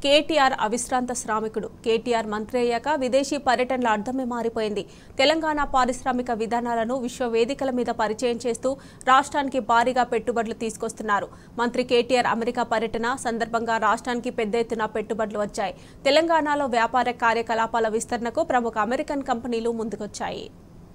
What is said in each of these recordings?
కేటీఆర్ అవిశ్రాంత శ్రామికుడు. కేటీఆర్ మంత్రి అయ్యాక విదేశీ పర్యటనల అర్థమే మారిపోయింది. తెలంగాణ పారిశ్రామిక విధానాలను విశ్వవేదికల మీద పరిచయం చేస్తూ రాష్ట్రానికి భారీగా పెట్టుబడులు తీసుకొస్తున్నారు. మంత్రి కేటీఆర్ అమెరికా పర్యటన సందర్భంగా రాష్ట్రానికి పెద్ద ఎత్తున పెట్టుబడులు వచ్చాయి. తెలంగాణలో వ్యాపార కార్యకలాపాల విస్తరణకు ప్రముఖ అమెరికన్ కంపెనీలు ముందుకొచ్చాయి.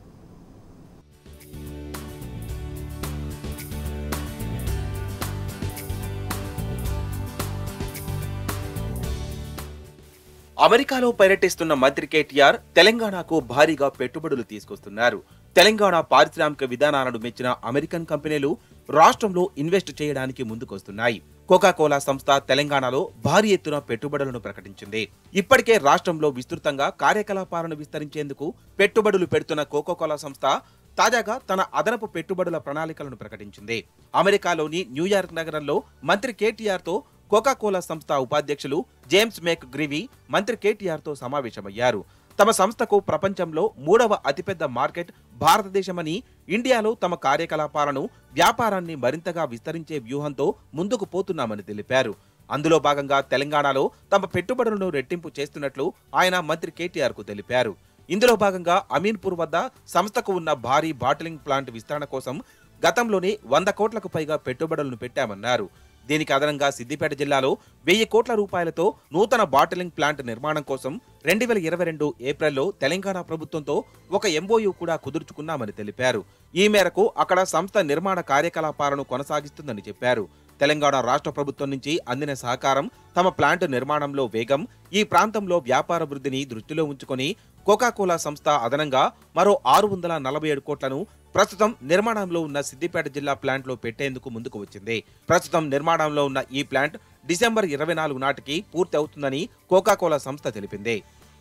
అమెరికాలో పర్యటిస్తున్న మంత్రి కేటీఆర్ తెలంగాణకు భారీగా పెట్టుబడులు తీసుకొస్తున్నారు. తెలంగాణ పారిశ్రామిక విధానాలను మెచ్చిన అమెరికన్ కంపెనీలు రాష్ట్రంలో ఇన్వెస్ట్ చేయడానికి ముందుకొస్తున్నాయి. కోకాకోలా సంస్థ తెలంగాణలో భారీ ఎత్తున పెట్టుబడులను ప్రకటించింది. ఇప్పటికే రాష్ట్రంలో విస్తృతంగా కార్యకలాపాలను విస్తరించేందుకు పెట్టుబడులు పెడుతున్న కోకాకోలా సంస్థ తాజాగా తన అదనపు పెట్టుబడుల ప్రణాళికలను ప్రకటించింది. అమెరికాలోని న్యూయార్క్ నగరంలో మంత్రి కేటీఆర్ తో కోకాకోలా సంస్థ ఉపాధ్యక్షులు జేమ్స్ మెక్ గ్రీవీ మంత్రి కేటీఆర్ తో సమావేశమయ్యారు. తమ సంస్థకు ప్రపంచంలో 3వ అతిపెద్ద మార్కెట్ భారతదేశమని, ఇండియాలో తమ కార్యకలాపాలను వ్యాపారాన్ని మరింతగా విస్తరించే వ్యూహంతో ముందుకు పోతున్నామని తెలిపారు. అందులో భాగంగా తెలంగాణలో తమ పెట్టుబడులను రెట్టింపు చేస్తున్నట్లు ఆయన మంత్రి కేటీఆర్ కు తెలిపారు. ఇందులో భాగంగా అమీన్పూర్ వద్ద సంస్థకు ఉన్న భారీ బాటిలింగ్ ప్లాంట్ విస్తరణ కోసం గతంలోనే 100 కోట్లకు పైగా పెట్టుబడులను పెట్టామన్నారు. దీనికి అదనంగా సిద్దిపేట జిల్లాలో 1000 కోట్ల రూపాయలతో నూతన బాటిలింగ్ ప్లాంట్ నిర్మాణం కోసం 2022 ఏప్రిల్లో తెలంగాణ ప్రభుత్వంతో ఒక ఎంఓయూ కూడా కుదుర్చుకున్నామని తెలిపారు. ఈ మేరకు అక్కడ సంస్థ నిర్మాణ కార్యకలాపాలను కొనసాగిస్తుందని చెప్పారు. తెలంగాణ రాష్ట్ర ప్రభుత్వం నుంచి అందిన సహకారం, తమ ప్లాంట్ నిర్మాణంలో వేగం, ఈ ప్రాంతంలో వ్యాపార వృద్ధిని దృష్టిలో ఉంచుకొని కోకాకోలా సంస్థ అదనంగా మరో 647 కోట్లను ప్రస్తుతం నిర్మాణంలో ఉన్న సిద్దిపేట జిల్లా ప్లాంట్ లో పెట్టేందుకు ముందుకు వచ్చింది. ప్రస్తుతం నిర్మాణంలో ఉన్న ఈ ప్లాంట్ డిసెంబర్ 24 నాటికి పూర్తి అవుతుందని కోకాకోలా సంస్థ తెలిపింది.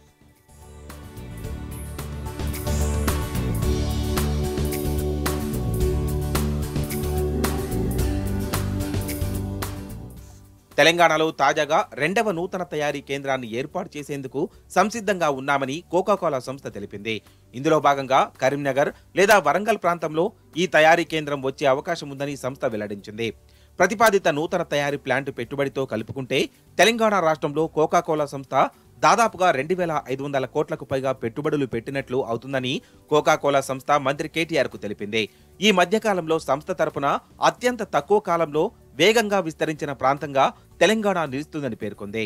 తెలంగాణలో తాజాగా 2వ నూతన తయారీ కేంద్రాన్ని ఏర్పాటు చేసేందుకు సంసిద్ధంగా ఉన్నామని కోకాకోలా సంస్థ తెలిపింది. ఇందులో భాగంగా కరీంనగర్ లేదా వరంగల్ ప్రాంతంలో ఈ తయారీ కేంద్రం వచ్చే అవకాశం ఉందని సంస్థ వెల్లడించింది. ప్రతిపాదిత నూతన తయారీ ప్లాంట్ పెట్టుబడితో కలుపుకుంటే తెలంగాణ రాష్ట్రంలో కోకాకోలా సంస్థ దాదాపుగా 2500 కోట్లకు పైగా పెట్టుబడులు పెట్టినట్లు అవుతుందని కోకాకోలా సంస్థ మంత్రి కేటీఆర్ కు తెలిపింది. ఈ మధ్యకాలంలో సంస్థ తరపున అత్యంత తక్కువ కాలంలో వేగంగా విస్తరించిన ప్రాంతంగా తెలంగాణ నిలుస్తుందని పేర్కొంది.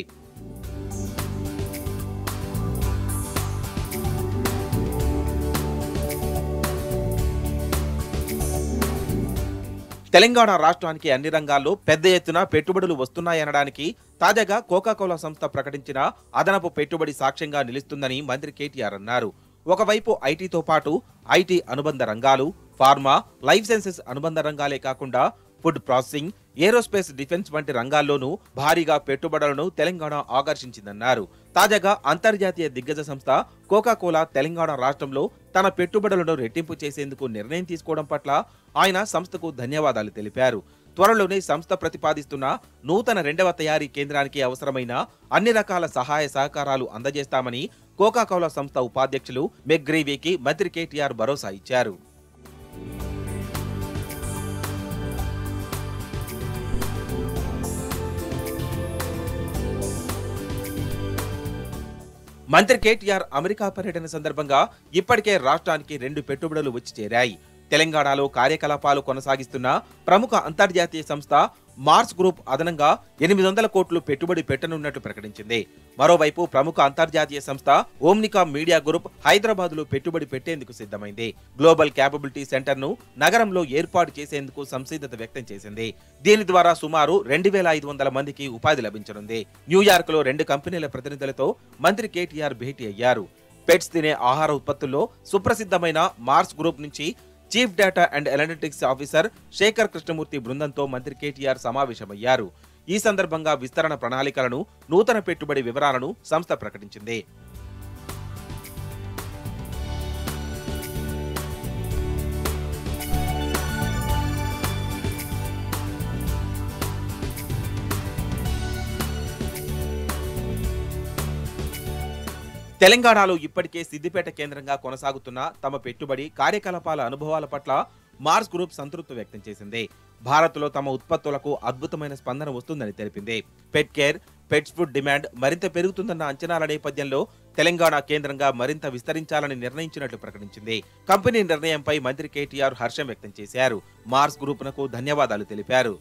తెలంగాణ రాష్ట్రానికి అన్ని రంగాల్లో పెద్ద ఎత్తున పెట్టుబడులు వస్తున్నాయనడానికి తాజాగా కోకాకోలా సంస్థ ప్రకటించిన అదనపు పెట్టుబడి సాక్ష్యంగా నిలుస్తుందని మంత్రి కేటీఆర్ అన్నారు. ఒకవైపు ఐటీతో పాటు ఐటీ అనుబంధ రంగాలు, ఫార్మా, లైఫ్ సైన్సెస్ అనుబంధ రంగాలే కాకుండా ఫుడ్ ప్రాసెసింగ్, ఏరోస్పేస్, డిఫెన్స్ వంటి రంగాల్లోనూ భారీగా పెట్టుబడులను తెలంగాణ ఆకర్షించిందన్నారు. తాజాగా అంతర్జాతీయ దిగ్గజ సంస్థ కోకాకోలా తెలంగాణ రాష్ట్రంలో తన పెట్టుబడులను రెట్టింపు చేసేందుకు నిర్ణయం తీసుకోవడం పట్ల ఆయన సంస్థకు ధన్యవాదాలు తెలిపారు. త్వరలోనే సంస్థ ప్రతిపాదిస్తున్న నూతన 2వ తయారీ కేంద్రానికి అవసరమైన అన్ని రకాల సహాయ సహకారాలు అందజేస్తామని కోకాకోలా సంస్థ ఉపాధ్యక్షులు మెక్ గ్రీవీకి మంత్రి కేటీఆర్ భరోసా ఇచ్చారు. మంత్రి కేటీఆర్ అమెరికా పర్యటన సందర్భంగా ఇప్పటికే రాష్ట్రానికి 2 పెట్టుబడులు వచ్చి చేరాయి. తెలంగాణలో కార్యకలాపాలు కొనసాగిస్తున్న ప్రముఖ అంతర్జాతీయ సంస్థ మార్స్ గ్రూప్ అదనంగా 800 కోట్లు పెట్టుబడి పెట్టనున్నట్లు ప్రకటించింది. మరోవైపు ప్రముఖ అంతర్జాతీయ సంస్థ ఓమ్నికా మీడియా గ్రూప్ హైదరాబాద్ లో పెట్టుబడి పెట్టేందుకు సిద్ధమైంది. గ్లోబల్ క్యాపబిలిటీ సెంటర్ ను నగరంలో ఏర్పాటు చేసేందుకు సంసిద్ధత వ్యక్తం చేసింది. దీని ద్వారా సుమారు 2500 మందికి ఉపాధి లభించనుంది. న్యూయార్క్ లో 2 కంపెనీల ప్రతినిధులతో మంత్రి కేటీఆర్ భేటీ అయ్యారు. పెట్స్ తినే ఆహార ఉత్పత్తుల్లో సుప్రసిద్ధమైన మార్స్ గ్రూప్ నుంచి chief data and analytics officer Shekhar Krishnamurthy బృందంతో మంత్రి కేటీఆర్ సమావేశమయ్యారు. ఈ సందర్భంగా విస్తరణ ప్రణాళికలను, నూతన పెట్టుబడి వివరాలను సంస్థ ప్రకటించింది. తెలంగాణలో ఇప్పటికే సిద్దిపేట కేంద్రంగా కొనసాగుతున్న తమ పెట్టుబడి కార్యకలాపాల అనుభవాల పట్ల మార్స్ గ్రూప్ సంతృప్తి వ్యక్తం చేసింది. భారత్లో తమ ఉత్పత్తులకు అద్భుతమైన స్పందన వస్తుందని తెలిపింది. Pet care, pets food demand మరింత పెరుగుతుందన్న అంచనాల నేపథ్యంలో తెలంగాణ కేంద్రంగా మరింత విస్తరించాలని నిర్ణయించినట్లు ప్రకటించింది. కంపెనీ నిర్ణయంపై మంత్రి కేటీఆర్ హర్షం వ్యక్తం చేశారు. మార్స్ గ్రూపునకు ధన్యవాదాలు తెలిపారు.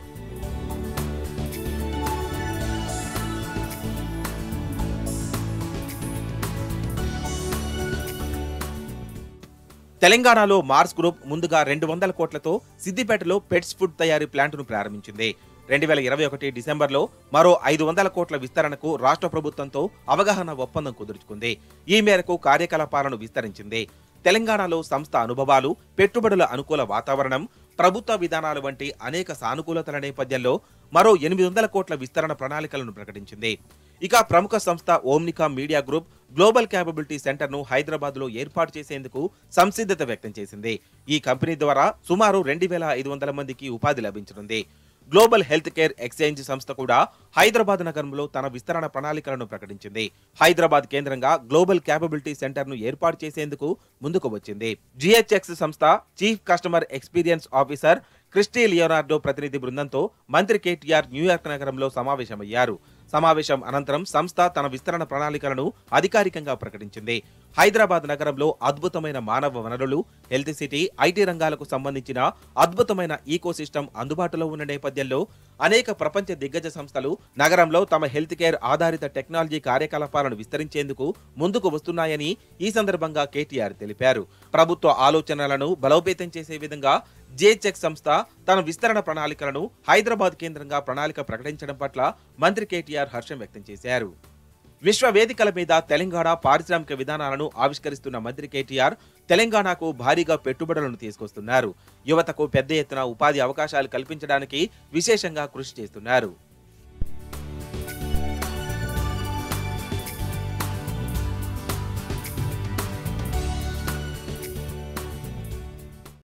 తెలంగాణలో మార్స్ గ్రూప్ ముందుగా 200 కోట్లతో సిద్దిపేటలో పెట్స్ ఫుడ్ తయారీ ప్లాంట్ను ప్రారంభించింది. 2021 డిసెంబర్లో మరో 500 కోట్ల విస్తరణకు రాష్ట్ర ప్రభుత్వంతో అవగాహన ఒప్పందం కుదుర్చుకుంది. ఈ మేరకు కార్యకలాపాలను విస్తరించింది. తెలంగాణలో సంస్థ అనుభవాలు, పెట్టుబడుల అనుకూల వాతావరణం, ప్రభుత్వ విధానాలు వంటి అనేక సానుకూలతల నేపథ్యంలో మరో 800 కోట్ల విస్తరణ ప్రణాళికలను ప్రకటించింది. ఇక ప్రముఖ సంస్థ Omnicom media group global capability సెంటర్ను హైదరాబాద్లో ఏర్పాటు చేసేందుకు సంసిద్ధత వ్యక్తం చేసింది. ఈ కంపెనీ ద్వారా సుమారు 2500 మందికి ఉపాధి లభించనుంది. గ్లోబల్ హెల్త్ కేర్ ఎక్స్చేంజ్ సంస్థ కూడా హైదరాబాద్ నగరంలో తన విస్తరణ ప్రణాళికలను ప్రకటించింది. హైదరాబాద్ కేంద్రంగా గ్లోబల్ క్యాపబిలిటీ సెంటర్ ను ఏర్పాటు చేసేందుకు ముందుకు వచ్చింది. జిహెచ్ఎక్స్ సంస్థ chief customer experience officer Christy Leonardo ప్రతినిధి బృందంతో మంత్రి కేటీఆర్ న్యూయార్క్ నగరంలో సమావేశమయ్యారు. సమావేశం అనంతరం సంస్థ తన విస్తరణ ప్రణాళికలను అధికారికంగా ప్రకటించింది. హైదరాబాద్ నగరంలో అద్భుతమైన మానవ వనరులు, హెల్త్ సిటీ, ఐటీ రంగాలకు సంబంధించిన అద్భుతమైన ఈకోసిస్టమ్ అందుబాటులో ఉన్న నేపథ్యంలో అనేక ప్రపంచ దిగ్గజ సంస్థలు నగరంలో తమ హెల్త్ కేర్ ఆధారిత టెక్నాలజీ కార్యకలాపాలను విస్తరించేందుకు ముందుకు వస్తున్నాయని ఈ సందర్భంగా కేటీఆర్ తెలిపారు. ప్రభుత్వ ఆలోచనలను బలోపేతం చేసే విధంగా జిహెచ్ఎక్స్ సంస్థ తన విస్తరణ ప్రణాళికలను హైదరాబాద్ కేంద్రంగా ప్రణాళిక ప్రకటించడం పట్ల మంత్రి కేటీఆర్ హర్షం వ్యక్తం చేశారు. విశ్వ వేదికల మీద తెలంగాణ పారిశ్రామిక విధానాలను ఆవిష్కరిస్తున్న మంత్రి కేటీఆర్ తెలంగాణకు భారీగా పెట్టుబడులను తీసుకొస్తున్నారు. యువతకు పెద్ద ఎత్తున ఉపాధి అవకాశాలు కల్పించడానికి విశేషంగా కృషి చేస్తున్నారు.